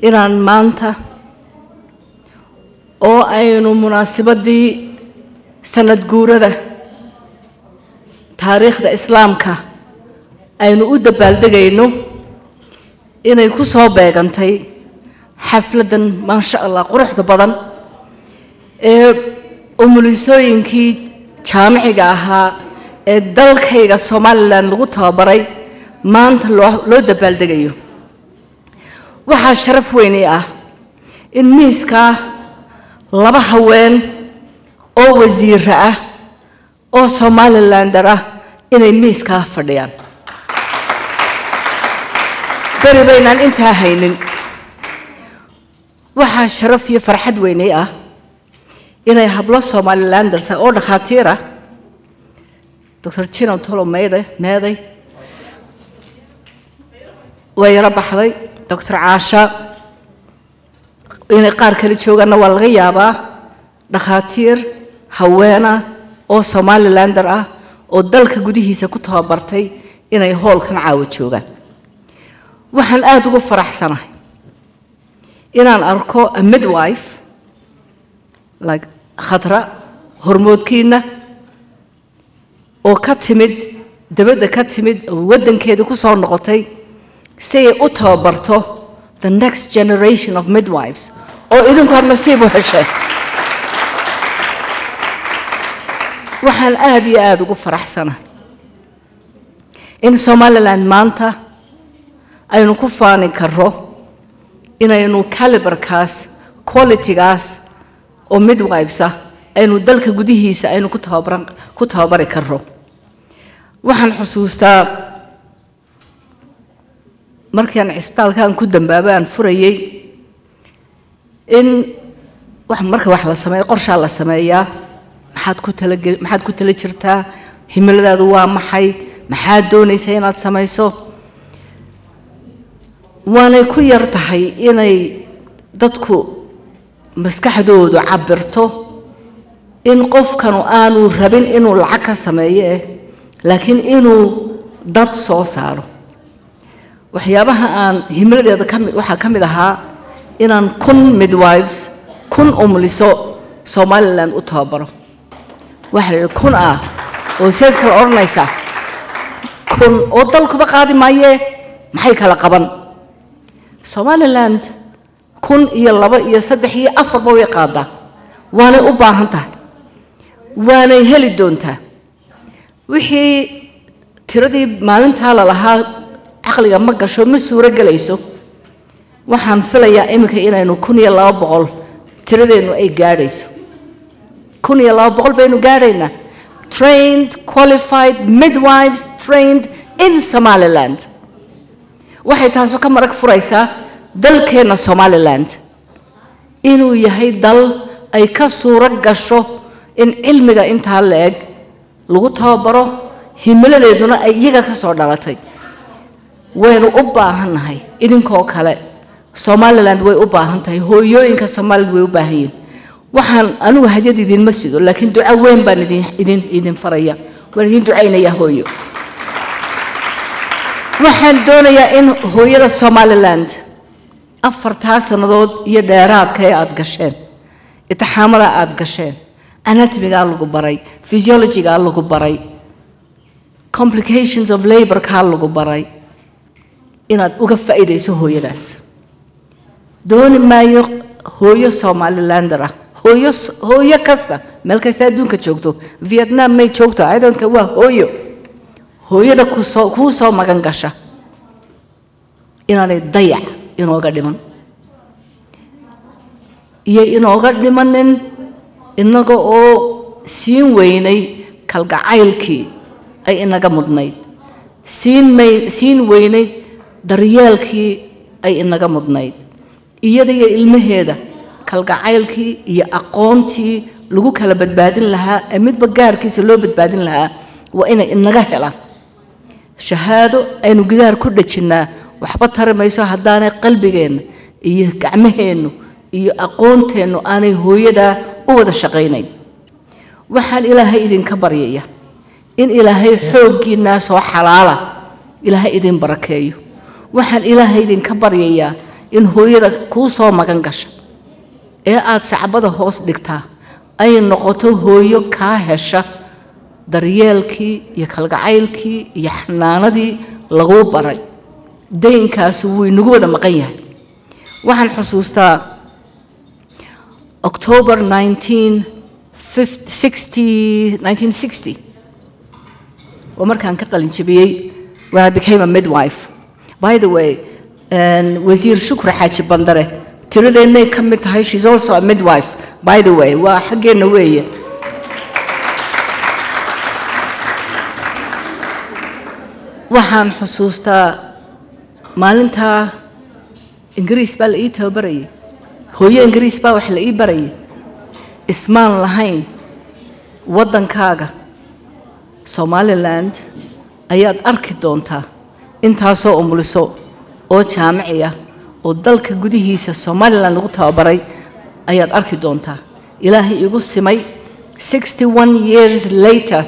inaan maanta oo aynu munaasabadii sanad guurada taariikhda islaamka aynu u dabaaldegayno inay ku soo beegantay xafladan maasha Allah quruxda badan ee umulisooyinkii jaamiciga ahaa ee dalkayga Soomaaliland lagu tababaray maanta loo dabaaldegayo waxaa sharaf weyn ah in miiska laba haween oo wasiir ah oo Somaliland ah inay miiska fadhiyaan bari baynaan intaa haynin waxaa sharaf iyo farxad weyn ah inay hablo Somaliland oo dhakhaatiir ah Dr. Chino Tolo meeday ويرى بحضي دكتور عاشا إن قار كل شوغنا والغيابة دخاتير هوانا أو Somaliland أو دلك جودي هي سكوتها برتي إن يهول كان عاود شوغان وحن آدو فرح سنة إن أركو a midwife like خطرة هرمود كينا أو كتمد دبده كتمد ودن كيدو كسر نقطي say utabarto the next generation of midwives oo idinku had nasiib u heshay waxaan aad iyo aad ugu faraxsanahay in Somaliland maanta aynu ku faani karo inaynu caliberkaas qualitygaas oo midwives aynu dalka gudihiisa aynu ku tababari karo waxaan xusuustaa markaan cisbitaalkan ku dambaabaan furayay in marka wax la sameeyo qorshe la sameeyaa maxaad ku tala jirtaa himiladaadu waa maxay maxaad doonaysaa inaad samayso waanay ku yar tahay inay dadku maskaxdoodu cabirto in qofkanu aanu rabin inuu lacag ka sameeyo laakiin inuu dad soo saaro waxyaabaha aan himiladeeda waxa kamid ahaa inaan kun midwives kun umuliso Somaliland u tababaro waxa kun oo seed kala oranaysa kun oo dalkuba qaadi maayee maxay kala qaban Somaliland kun iyo laba iyo saddex iyo afar way qaada waana u baahan tahay waana heli doontaa wixii tiradii maalinta la lahaa عقلي ما قشوا مسورة جليسو وحن فيلا إمك إنا إنه كوني الله بقول ترى إنه أي جاريسو كوني الله بقول بينه جارينا trained qualified midwives trained in Somaliland واحد هاسو كم رك فريسة دل كنا Somaliland إنه يهي دل أي كسورة قشوا إن علمك أنت هاللاج لغتها برا هملا لدنا أي يجا كسور دلتي وين أباهن هاي إذن كوكالة Somaliland وين أباهن هاي هو يوينك Somaliland وين أباهين وحن أنا وهجد إذن مسجد لكن دعاء وين بان إذن فريا وين دعينا يا هويو وحن دونا يا إن هويا Somaliland أفرتها سنضود يدارات كي أتقشين اتحامل أتقشين anatomy قال له براي physiology قال له براي complications of labor قال له براي inaad uga faa'iideyso hooyadaas doon maayo hooyo Somaliland hooyo kasta meel kasta adduunka joogto Vietnam may joogto aydanka waa hooyada ku soo magan gasha inaanay dayac inooga dhiman iyo inooga dhimanin inaga oo siin weynay kalgacaylkii ay inaga mudnayd siin weynay daryeelkii ay inaga mudnayd iyada iyo ilmaheeda kalgacaylkii iyo aqoontii lagu kala badbaadin lahaa midba gaarkiisa loo badbaadin lahaa waa inay inaga helaan shahaado aynu gidaar ku dhajinaa waxba tarimayso haddaanay qalbigeena iyo gacmaheenu iyo aqoonteenu aanay hooyada u wada shaqaynayn waxaan ilaahay idinka baryaya in ilaahay xooggiina soo xalaala ilaahay idin barakeeyo waxaan ilaahay idinka baryayaa in hooyada kuu soo magan gasha ee aad sacbada hoos dhigtaa ay noqoto hooyo kaa hesha daryeelkii iyo kalgacaylkii iyo xanaanadii lagu baray deynkaas wuu inagu wada maqan yahay waxaan xusuustaa October 1960 ومركان كقلن جبيي when I became a midwife. By the way, وزير شكر حاج بندره تريد إني كملت هاي she's also a midwife. By the way, وحقنا ويا. وحن حسوستا مالنتا إنجليز بالإيتها بري. هو إنجليز باوحل إيه بري. اسمان لهين وطن كاغا. Somaliland ayaad arki doontaa intaasoo umuliso oo jaamiciya oo dalka gudihiisa Somaliland lagu tababaray ayaad arki doontaa ilaahay igu simay 61 years later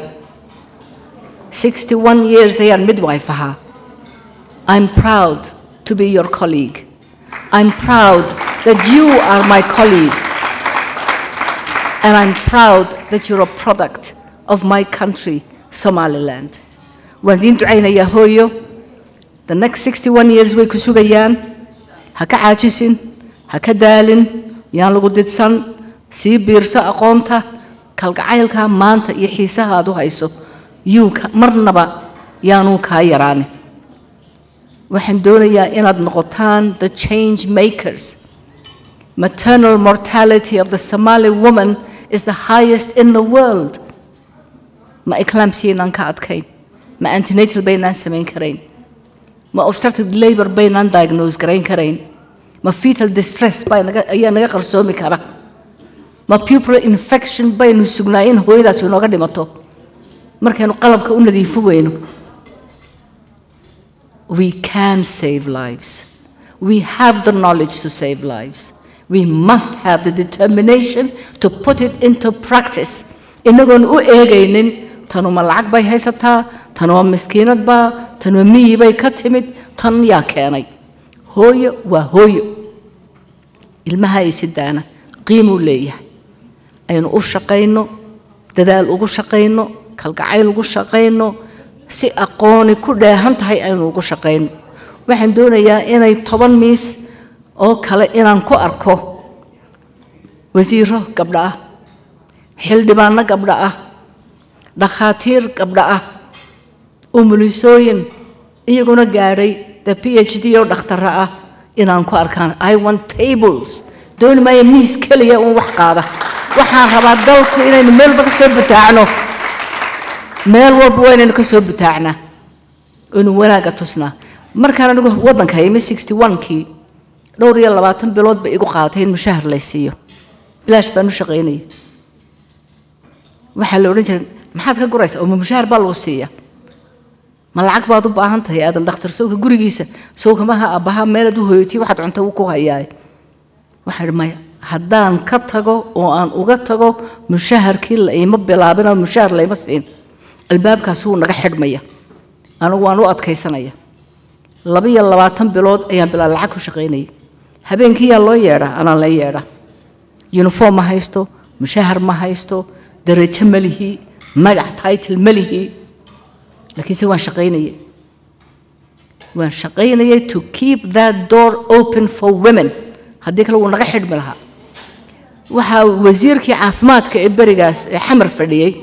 61 years ayaan midwife ahaa I'm proud to be your colleague I'm proud that you are my colleagues and I'm proud that you're a product of my country Somaliland. When the Indraina Yahoyo, the next 61 years we kusugayan, haka ajisin, haka dalin, yan luguditsan, si birsa aqonta, kalgacaylka maanta iyo xiisaha aad u hayso, marnaba yaanu ka yaraan. Waxaan doonayaa inaad noqotaan the change makers. Maternal mortality of the Somali woman is the highest in the world. ما إكلامسين عن كاتكين ما antenatal بين ناس سمين كرين ما obstructed labor بين نان diagnose كرين ما fetal distress بين أي نجار سومي كرا ما pupil infection بين السجنائين هو إذا سونو قدي ماتو مركانو قلب كأنه ذي فوينو we can save lives we have the knowledge to save lives we must have the determination to put it into practice إنكون أوجينين تنو ملعق باي هيستا تنو مسكينة با تنو مي باي كتمت تن يا كاني هوي وهوي المهاي سدانا قيموا ليه أين أشقينه ددال أشقينه كالقعيل أشقينه سي أقوني كده هنت هاي أين أشقينه وحن دونا يا إني طبعا ميس أو كلا إنان كو أركو وزيره قبله حل دبانا قبله دخاتير قبله umulisooyin iyaguna gaaray the PhD oo dhakhtarra inaan ku arkaan I want tables doon ma miis kaliya oo wax qaada waxaan rabaa dalku inaynu meel walba ka soo butaacno meel walba inaynu ka soo butaacna inuu wanaaga tusnaa markaan anigu wadanka hayay 61kii dhowr iyo 20 bilood ba igu qaadatay in mushahar la siiyo bilaash baan u shaqeynay waxa la oran jiray maxaad ka guraysaa oo mushahar baa loo siiyaa ما العقب هذا بأهنته يا أدم دكتور سوق جورجيسة سوق ما أبها مالد وهيتي واحد عنده وكوها ياي واحد ما هدان كتجو وأن وقتجو مشهر كل أي مبلغ المشهر لا يمسين الباب كسون رحد مية أنا وأنا أتكيسنايا لبي الله واتم بلاد أيام بلا العقب شقيني هبين كي الله يرى أنا لا يرى يونيفورم ما هيستو مشهر ما هيستو درجة ملهي مجح تايتل ملهي لكن سوى شقينية to keep that door open for women هديك لو نرحد منها وها وزيرك عافمات كإبرجاس حمر فديه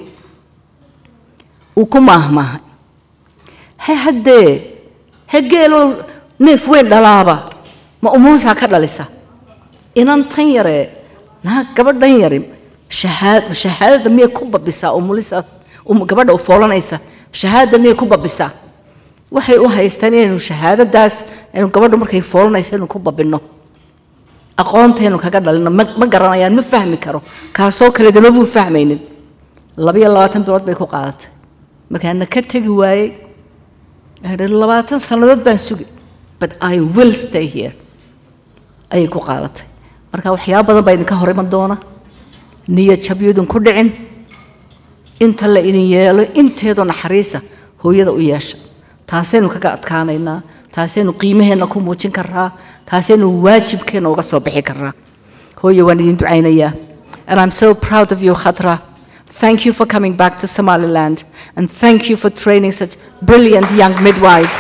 وكماه ما هي هدي هجيلو نف وين دلابة ما أمورس هكذا لسه إن أنتيره نه قبل دينيرم شهادة مية كوبا بسا أمورسة قبل أفولنا إسا شهادة إني كوبا بسا وحي هيستني إنه شهادة داس إنه قبل مركي فولنا إسا إنه كوبا بينه أقانته إنه كذا لأنه ما قرنا يعني ما فهم كرو كاسوك اللي دلوبه فهمين لبي الله تنبرد بيكو قالت ما كان كتجي واي هذا الله تنصل بنسوق but I will stay here أي كو قالت مركا وحياة بدن بين كهري من دونا نية شبيودن كردعين inta la idin yeelo inteedo naxariisa hooyada u yeesha taasaynu kaga adkaanaynaa taasaynu qiimaheena ku muujin karaa taasaynu waajibkeena uga soo bixi karaa hooyo waan idin ducaynayaa and I'm so proud of you Khatra. Thank you for coming back to Somaliland and thank you for training such brilliant young midwives.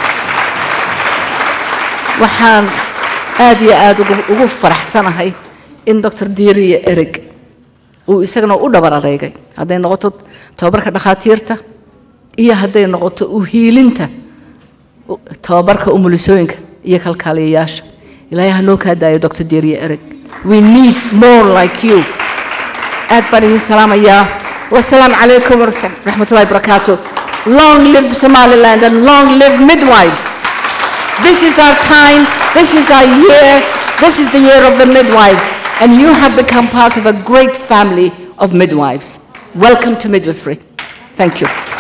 waxaan aad iyo aad ugu faraxsanahay in Dr. Diiriye Erig uu isagana u dhabar adeegay hadday noqoto tababarka dhakhaatiirta iyo hadday noqoto u hiilinta tababarka umulisooyinka iyo kalkaaliyayaasha ilaahay ha noo kaa daayo Dr. Diiriye Erig. We need more like you. aad baan idin salaamayaa wasalaamu calaykum waraxmatullaahi wabarakaatuh. Long live Somaliland and long live midwives. This is our time, this is our year, this is the year of the midwives, and you have become part of a great family of midwives. Welcome to midwifery. Thank you.